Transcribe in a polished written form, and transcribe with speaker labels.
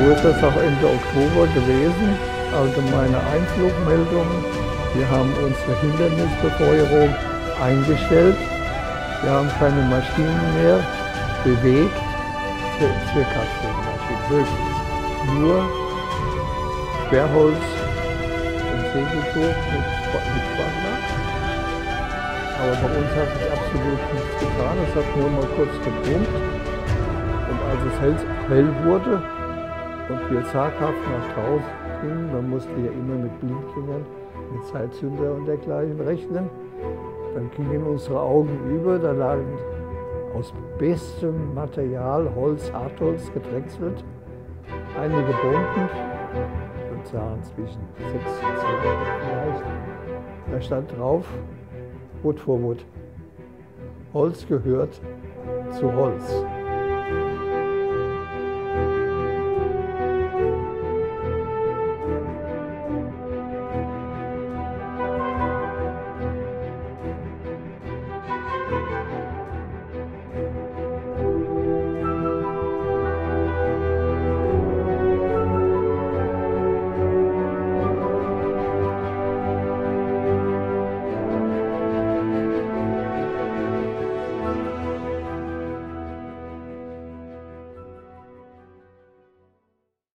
Speaker 1: So ist das auch Ende Oktober gewesen. Allgemeine Einflugmeldung. Wir haben unsere Hindernisbefeuerung eingestellt. Wir haben keine Maschinen mehr bewegt. Circa 10 Maschinen, höchstens. Nur Sperrholz und Segeltuch mit Spanner. Aber bei uns hat sich absolut nichts getan. Es hat nur mal kurz gebrummt. Und als es hell wurde und wir zaghaft nach draußen gingen, man musste ja immer mit Blinklichtern, mit Zeitzünder und dergleichen rechnen, dann gingen unsere Augen über, da lagen aus bestem Material, Holz, Hartholz gedrechselt, einige Bomben, und sahen zwischen 6 und 10 vielleicht. Da stand drauf, Wood for Wood. Holz gehört zu Holz.